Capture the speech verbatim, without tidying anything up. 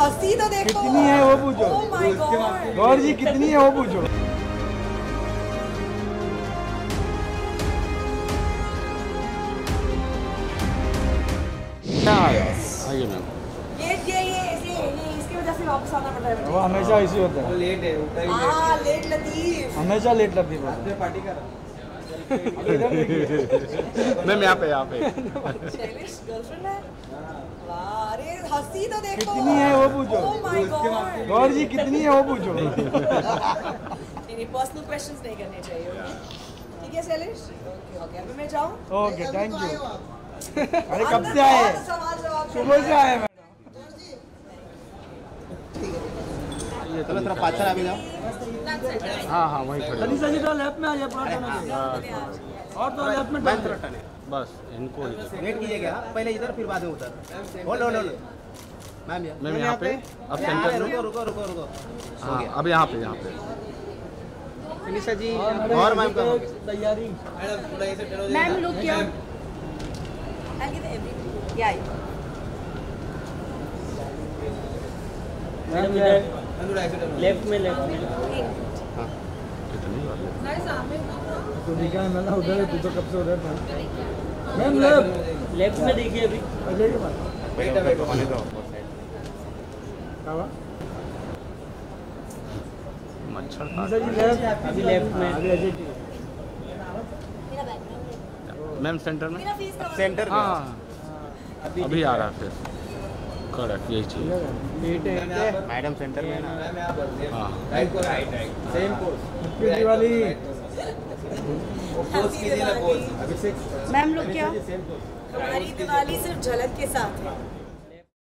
हंसी तो देखो कितनी है वो पूछो। Oh my God. गौर जी कितनी है वो पूछो। आइए मैम। ये ये ये ये ये इसकी वजह से वापस आना पड़ रहा है वो हमेशा ऐसी होता है। वो लेट है, उठा ही मुझे। हाँ लेट लतीफ। हमेशा लेट लतीफ होता है। पार्टी कर मैम यहाँ पे यहाँ पे शैलेश गर्लफ्रेंड है। वाह अरे हंसी तो देखो कितनी है वो पूछो। Oh my God. गौर जी कितनी है वो पूछो। नहीं नहीं पर्सनल क्वेश्चंस नहीं करने चाहिए ओके ठीक है शैलेश ओके ओके अभी मैं जाऊँ ओके थैंक यू। अरे कब से आए? सवाल जवाब सुबह से आए मैडम। चलो थोड़ा पाछा अभी जाओ। हाँ हाँ वहीं खड़े अली सर लेफ्ट में आ जाए और तो लेफ्ट में मैम थोड़ा टर्न बस इनको वेट कीजिएगा, पहले इधर फिर बाद में उधर। होल्ड होल्ड होल्ड मैम यार मैम यहाँ पे अब यहाँ सेंटर में रुको रुको रुको रुको हाँ अब यहाँ पे यहाँ पे फिनिशा जी और मैम का तैयारी। Ma'am look here I'll give everything yeah left में लेफ्ट में हाँ कितनी वाले तो दिखा है मैं उधर है, तू तो कब से उधर था। मैम लेफ्ट लेफ्ट में देखिए अभी अजय के पास वेट वेट होने दो। क्या हुआ? मच्छर अली सर जी लेफ्ट अभी लेफ्ट में अभी अजय जी। मैम सेंटर में सेंटर में हाँ अभी आ रहा है फिर करेक्ट यही चाहिए मैडम सेंटर में ना हाँ राइट को right right same pose happy Diwali. Pose कीजिए ना पोज अभिषेक मैम लुक क्या हमारी दिवाली सिर्फ झलक के साथ है